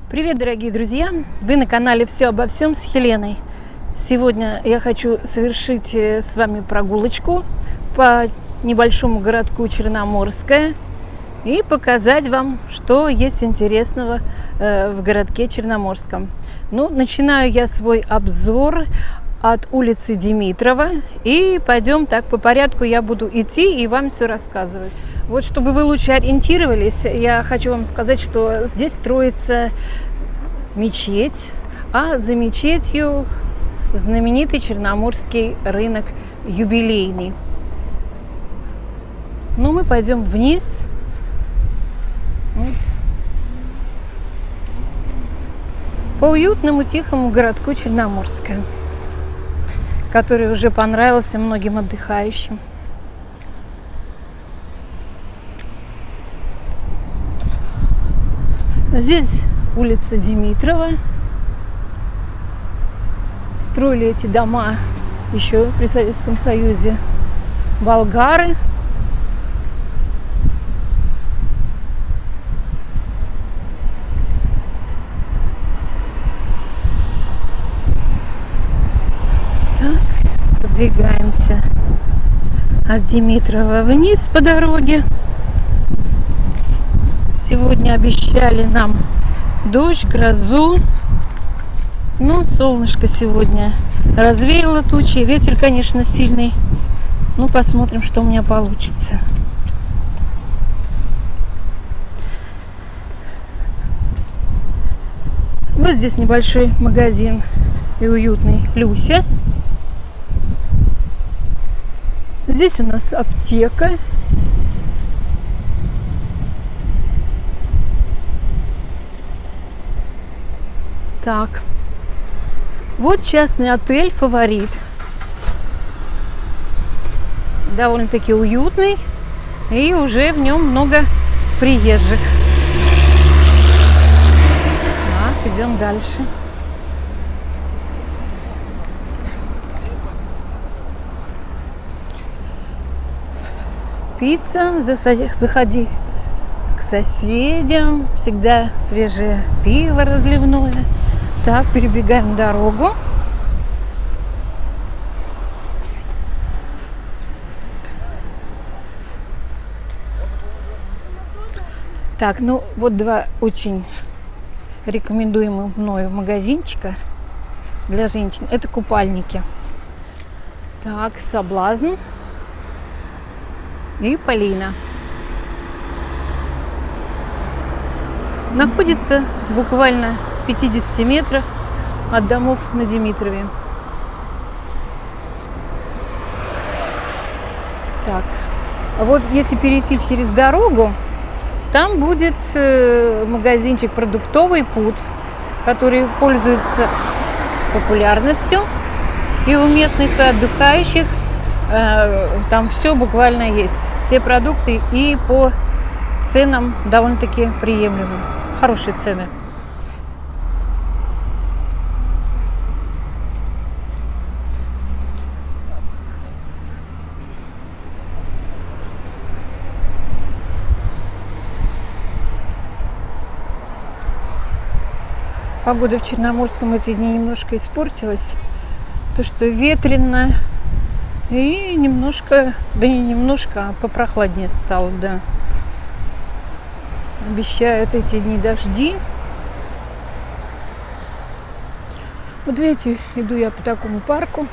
Привет, дорогие друзья! Вы на канале «Все обо всем» с Хеленой. Сегодня я хочу совершить с вами прогулочку по небольшому городку Черноморское и показать вам, что есть интересного в городке Черноморском. Начинаю я свой обзор от улицы Димитрова, и пойдем так по порядку, я буду идти и вам все рассказывать. Вот, чтобы вы лучше ориентировались, я хочу вам сказать, что здесь строится мечеть, а за мечетью знаменитый черноморский рынок юбилейный. Мы пойдем вниз. Вот. По уютному тихому городку Черноморское, который уже понравился многим отдыхающим. Здесь улица Димитрова. Строили эти дома еще при Советском Союзе болгары. Продвигаемся от Димитрова вниз по дороге. Сегодня обещали нам дождь, грозу. Солнышко сегодня развеяло тучи. Ветер, конечно, сильный. Посмотрим, что у меня получится. Вот здесь небольшой магазин и уютный Люся. Здесь у нас аптека. Так. Вот частный отель «Фаворит». Довольно-таки уютный. И уже в нем много приезжих. Так, идем дальше. Пицца, заходи к соседям, всегда свежее пиво разливное. Так, перебегаем дорогу. Так, вот два очень рекомендуемых мною магазинчика для женщин. Это купальники. Так, Соблазн и Полина. Находится буквально в 50 метрах от домов на Димитрове. Так, вот если перейти через дорогу, там будет магазинчик «Продуктовый путь», который пользуется популярностью и у местных и отдыхающих. Там все буквально есть. Все продукты и по ценам довольно-таки приемлемым. Хорошие цены. Погода в Черноморском эти дни немножко испортилась. То, что ветрено. И немножко, да не немножко, а попрохладнее стало, да. Обещают эти дни дожди. Вот видите, иду я по такому парку.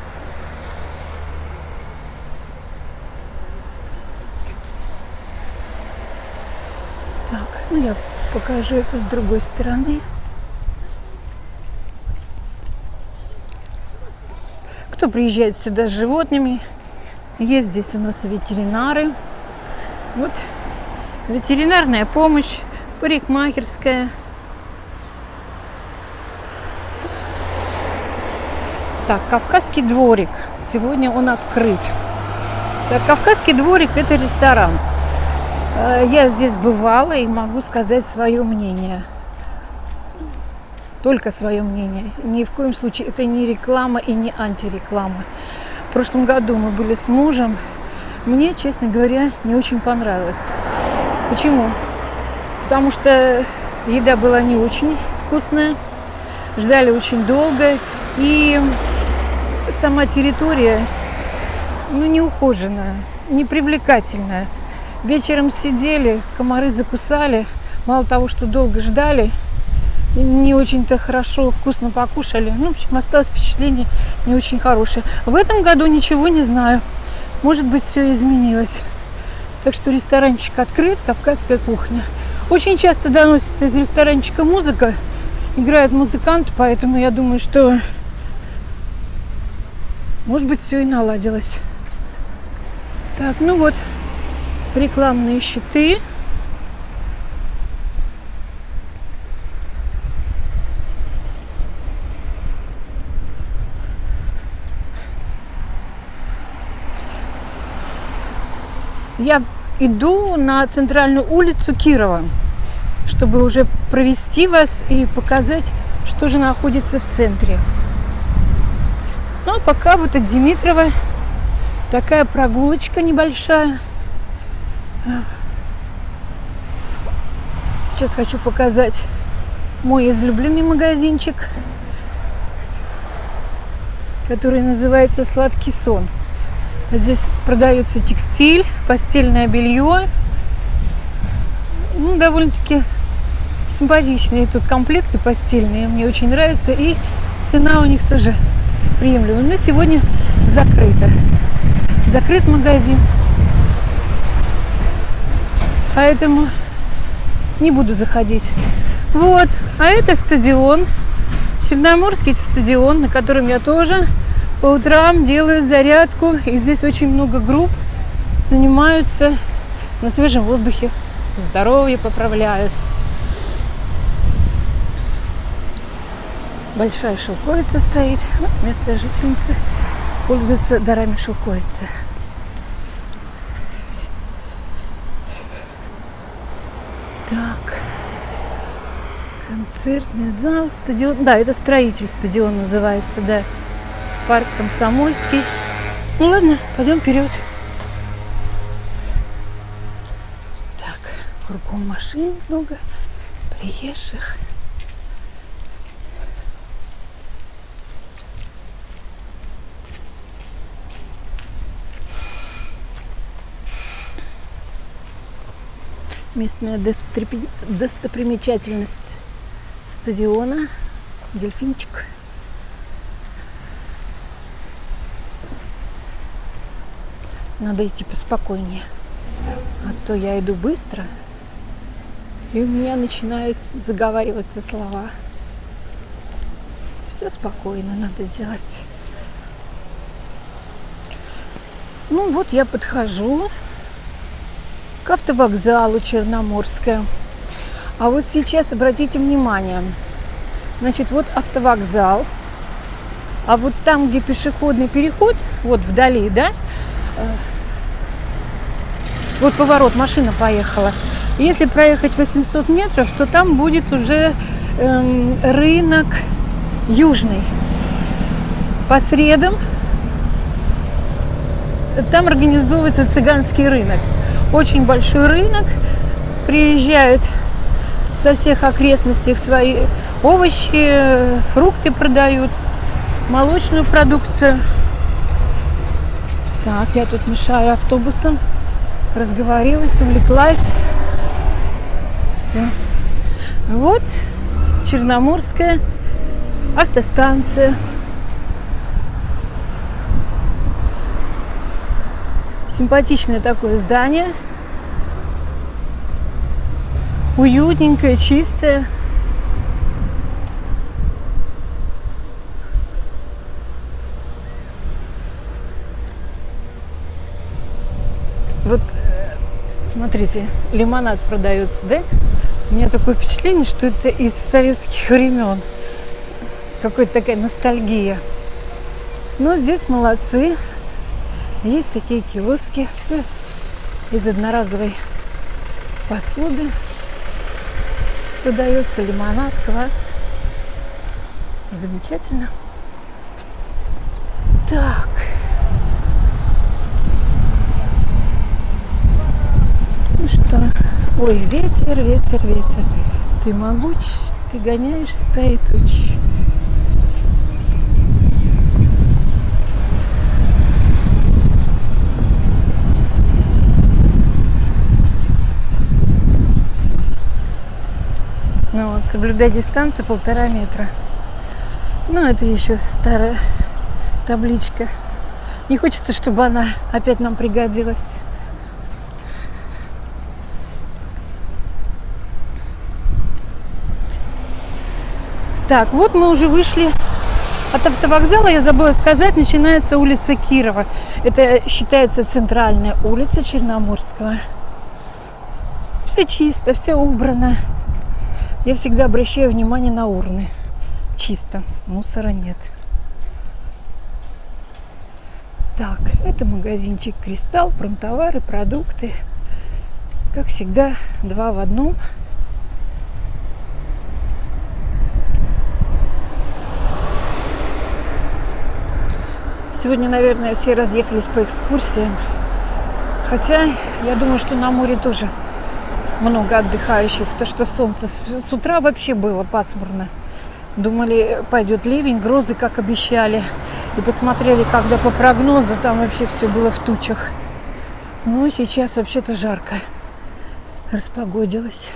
Так, я покажу это с другой стороны. Кто приезжает сюда с животными? Есть здесь у нас ветеринары. Вот ветеринарная помощь, парикмахерская. Так, Кавказский дворик. Сегодня он открыт. Так, Кавказский дворик – это ресторан. Я здесь бывала и могу сказать свое мнение. Только свое мнение. Ни в коем случае это не реклама и не антиреклама. В прошлом году мы были с мужем. Мне, честно говоря, не очень понравилось. Почему? Потому что еда была не очень вкусная. Ждали очень долго. И сама территория, ну, не ухоженная, не привлекательная. Вечером сидели, комары закусали. Мало того, что долго ждали, не очень-то хорошо, вкусно покушали. Ну, в общем, осталось впечатление не очень хорошее. В этом году ничего не знаю. Может быть, все изменилось. Так что ресторанчик открыт, кавказская кухня. Очень часто доносится из ресторанчика музыка. Играют музыканты, поэтому я думаю, что, может быть, все и наладилось. Так, ну вот, рекламные щиты. Я иду на центральную улицу Кирова, чтобы уже провести вас и показать, что же находится в центре. Ну, а пока вот от Димитрова такая прогулочка небольшая. Сейчас хочу показать мой излюбленный магазинчик, который называется «Сладкий сон». Здесь продается текстиль, постельное белье. Ну, довольно-таки симпатичные тут комплекты постельные. Мне очень нравится. И цена у них тоже приемлемая. Но сегодня закрыто. Закрыт магазин. Поэтому не буду заходить. Вот. А это стадион. Черноморский стадион, на котором я тоже по утрам делаю зарядку. И здесь очень много групп занимаются на свежем воздухе. Здоровье поправляют. Большая шелковица стоит. Местная жительница пользуется дарами шелковицы. Так. Концертный зал, стадион. Да, это строитель стадион называется, да. Парк Комсомольский. Ну ладно, пойдем вперед. Так, кругом машин много, приезжих. Местная достопримечательность стадиона. Дельфинчик. Надо идти поспокойнее. А то я иду быстро, и у меня начинают заговариваться слова. Все спокойно надо делать. Ну вот я подхожу к автовокзалу Черноморская. А вот сейчас обратите внимание. Значит, вот автовокзал. А вот там, где пешеходный переход, вот вдали, да, вот поворот, машина поехала. Если проехать 800 метров, то там будет уже рынок Южный. По средам там организовывается цыганский рынок. Очень большой рынок. Приезжают со всех окрестностей свои овощи, фрукты продают, молочную продукцию. Так, я тут мешаю автобусом. Разговорилась, увлеклась. Все. Вот Черноморская автостанция. Симпатичное такое здание. Уютненькое, чистое. Вот, смотрите, лимонад продается, да? У меня такое впечатление, что это из советских времен. Какая-то такая ностальгия. Но здесь молодцы. Есть такие киоски. Все из одноразовой посуды. Продается лимонад, квас. Замечательно. Так. Ну что? Ой, ветер, ветер, ветер. Ты могуч, ты гоняешь стаи туч. Ну вот, соблюдай дистанцию 1,5 метра. Ну, это еще старая табличка. Не хочется, чтобы она опять нам пригодилась. Так, вот мы уже вышли от автовокзала. Я забыла сказать, начинается улица Кирова. Это считается центральная улица Черноморского. Все чисто, все убрано. Я всегда обращаю внимание на урны. Чисто, мусора нет. Так, это магазинчик «Кристалл», промтовары, продукты. Как всегда, 2 в 1. Сегодня, наверное, все разъехались по экскурсиям. Хотя, я думаю, что на море тоже много отдыхающих. То, что солнце с утра вообще было пасмурно. Думали, пойдет ливень, грозы, как обещали. И посмотрели, когда по прогнозу, там вообще все было в тучах. Ну, сейчас вообще-то жарко. Распогодилось.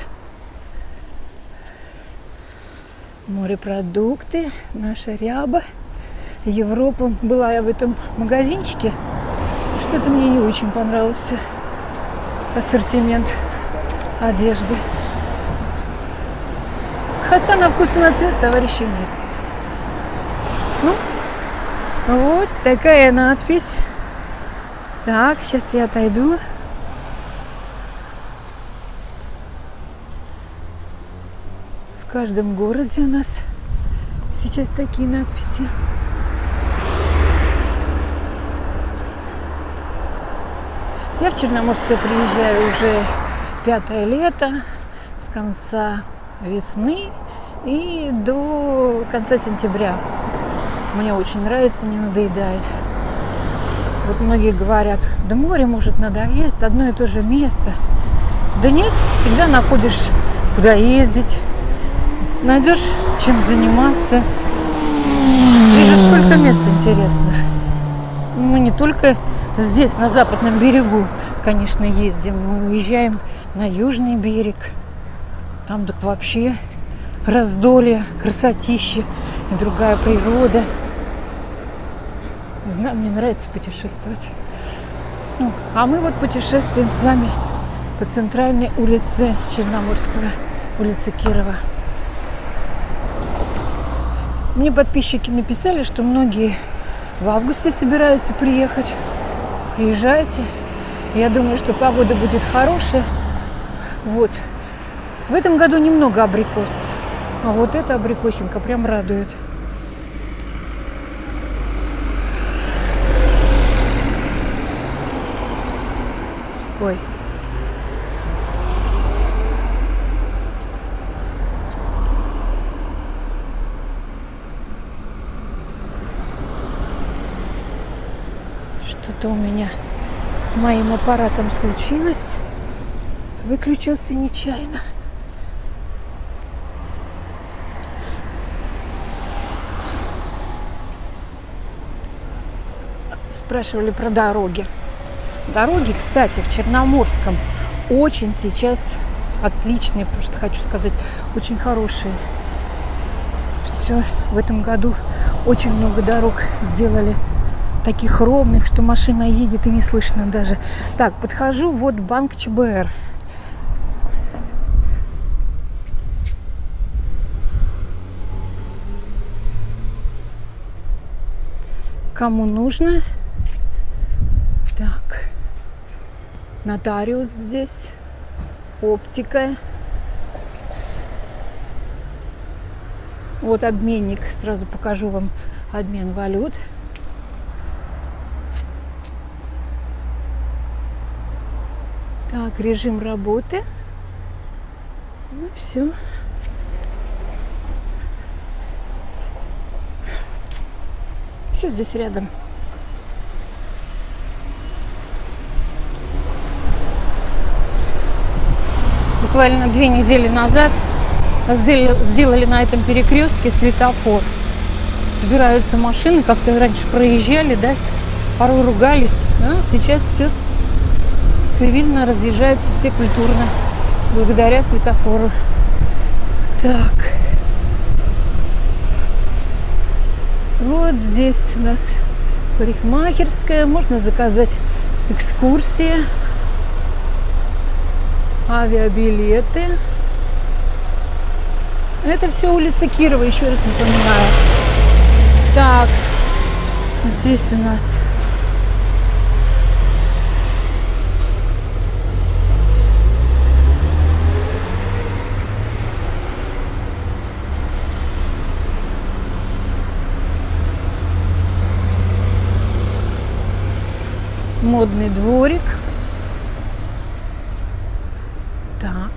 Морепродукты, наша ряба. Европа. Была я в этом магазинчике. Что-то мне не очень понравился ассортимент одежды. Хотя на вкус и на цвет товарищей нет. Ну, вот такая надпись. Так, сейчас я отойду. В каждом городе у нас сейчас такие надписи. Я в Черноморское приезжаю уже 5-е лето, с конца весны и до конца сентября. Мне очень нравится, не надоедает. Вот многие говорят, да море может надоесть, одно и то же место. Да нет, всегда находишь, куда ездить, найдешь чем заниматься. Здесь же сколько мест интересных. Мы не только здесь, на западном берегу, конечно, ездим. Мы уезжаем на южный берег. Там так вообще раздолье, красотище и другая природа. Не знаю, мне нравится путешествовать. Ну, а мы вот путешествуем с вами по центральной улице Черноморского, улице Кирова. Мне подписчики написали, что многие в августе собираются приехать. Приезжайте. Я думаю, что погода будет хорошая. Вот. В этом году немного абрикос. А вот эта абрикосинка прям радует. Ой. Что-то у меня с моим аппаратом случилось. Выключился нечаянно. Спрашивали про дороги. Дороги, кстати, в Черноморском очень сейчас отличные, просто хочу сказать, очень хорошие. Все, в этом году очень много дорог сделали таких ровных, что машина едет и не слышно даже. Так, подхожу, вот банк ЧБР. Кому нужно? Так, нотариус здесь, оптика. Вот обменник, сразу покажу вам обмен валют. Так, режим работы. Ну, все. Все здесь рядом. Буквально 2 недели назад Сделали на этом перекрестке светофор. Собираются машины, как-то раньше проезжали, да, порой ругались. А сейчас все цивильно разъезжаются, все культурно, благодаря светофору. Так. Вот здесь у нас парикмахерская. Можно заказать экскурсии, авиабилеты. Это все улица Кирова, еще раз напоминаю. Так, здесь у нас модный дворик. Так.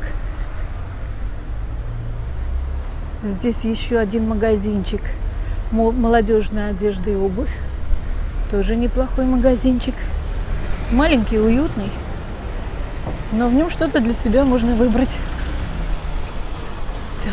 Здесь еще один магазинчик. Молодежная одежда и обувь. Тоже неплохой магазинчик. Маленький, уютный. Но в нем что-то для себя можно выбрать. Так.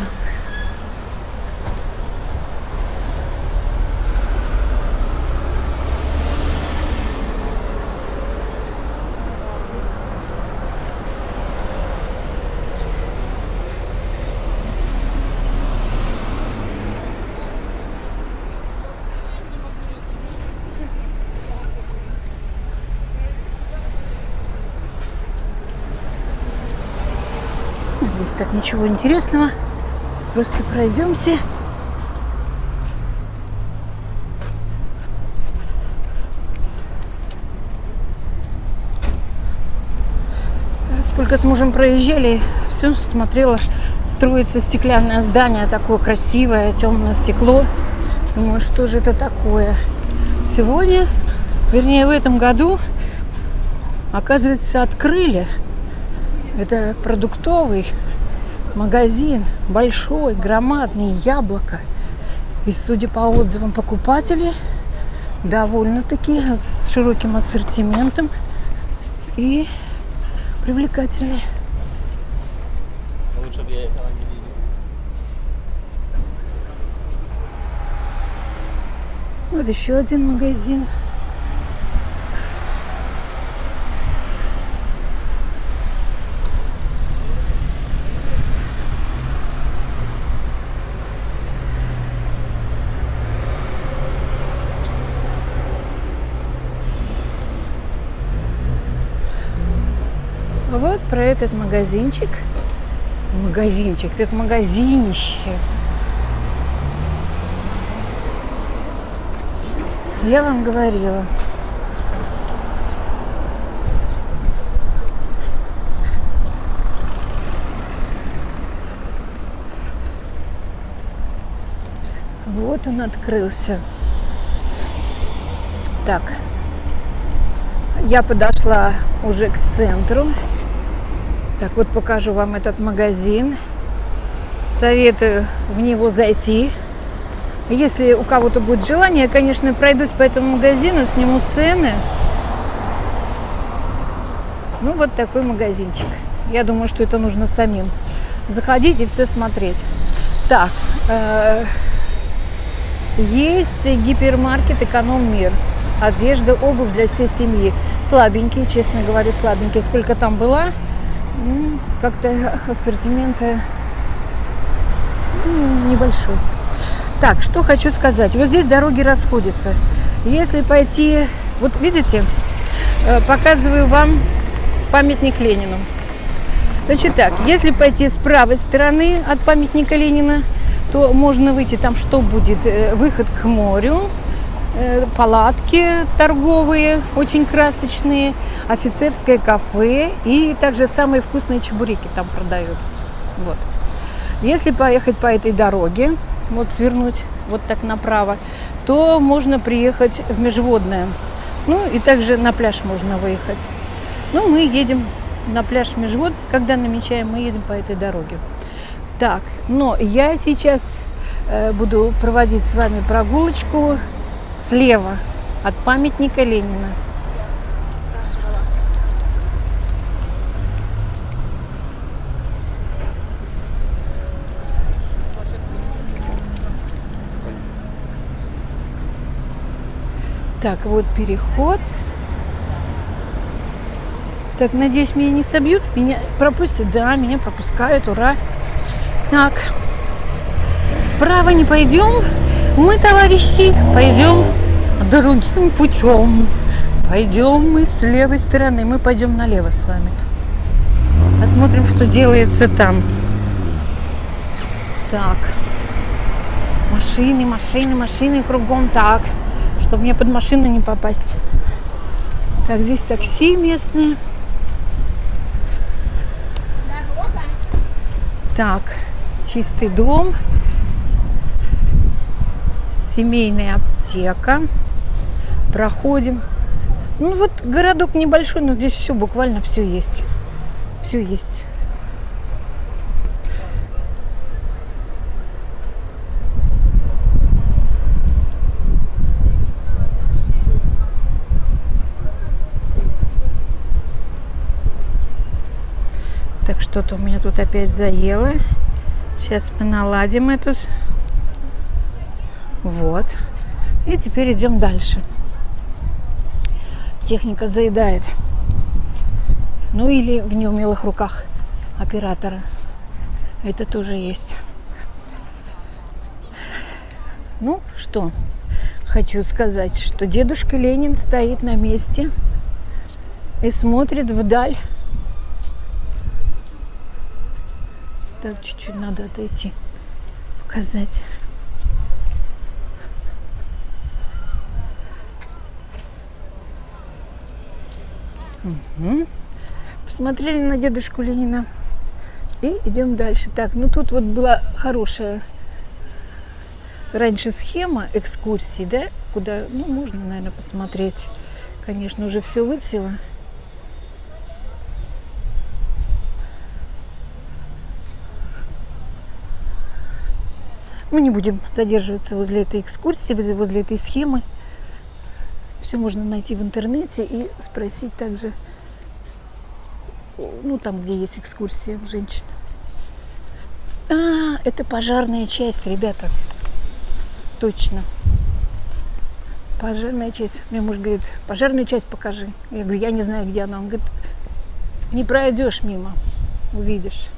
Здесь так ничего интересного. Просто пройдемся. Сколько с мужем проезжали, все смотрела. Строится стеклянное здание, такое красивое, темное стекло. Думаю, что же это такое? Сегодня, вернее в этом году, оказывается, открыли. Это продуктовый магазин, большой, громадный, Яблоко. И, судя по отзывам покупателей, довольно-таки с широким ассортиментом и привлекательный. Лучше бы я этого не видел. Вот еще один магазин. Вот про этот магазинчик. Это магазинище. Я вам говорила. Вот он открылся. Так. Я подошла уже к центру. Так, вот покажу вам этот магазин. Советую в него зайти. Если у кого-то будет желание, я, конечно, пройдусь по этому магазину, сниму цены. Ну, вот такой магазинчик. Я думаю, что это нужно самим заходить и все смотреть. Так, есть гипермаркет «Эконом-мир». Одежда, обувь для всей семьи. Слабенький, честно говорю, слабенький. Сколько там была, как-то ассортимента небольшой. Так, что хочу сказать. Вот здесь дороги расходятся. Если пойти... Вот видите, показываю вам памятник Ленину. Значит так, если пойти с правой стороны от памятника Ленина, то можно выйти, там что будет? Выход к морю, палатки торговые, очень красочные, офицерское кафе и также самые вкусные чебуреки там продают. Вот. Если поехать по этой дороге, вот свернуть вот так направо, то можно приехать в Межводное. Ну и также на пляж можно выехать. Ну, мы едем на пляж Межвод, когда намечаем, мы едем по этой дороге. Так, но я сейчас буду проводить с вами прогулочку слева от памятника Ленина. Так, вот переход. Так, надеюсь, меня не собьют. Меня пропустят. Да, меня пропускают. Ура. Так. Справа не пойдем. Мы, товарищи, пойдем другим путем. Пойдем мы с левой стороны. Мы пойдем налево с вами. Посмотрим, что делается там. Так. Машины, машины, машины кругом. Так. Чтобы мне под машину не попасть. Так, здесь такси местные. Так, чистый дом. Семейная аптека. Проходим. Ну вот городок небольшой, но здесь все, буквально все есть. Все есть. Так, что-то у меня тут опять заело. Сейчас мы наладим эту. Вот. И теперь идем дальше. Техника заедает. Ну или в неумелых руках оператора. Это тоже есть. Ну что, хочу сказать, что дедушка Ленин стоит на месте и смотрит вдаль. Так, чуть-чуть надо отойти, показать. Угу. Посмотрели на дедушку Ленина и идем дальше. Так, ну тут вот была хорошая раньше схема экскурсии, да, куда, ну, можно, наверное, посмотреть. Конечно, уже все выцвело. Мы не будем задерживаться возле этой экскурсии, возле этой схемы. Все можно найти в интернете и спросить также, ну, там, где есть экскурсия женщин. А, это пожарная часть, ребята. Точно. Пожарная часть. Мне муж говорит, пожарную часть покажи. Я говорю, я не знаю, где она. Он говорит, не пройдешь мимо, увидишь.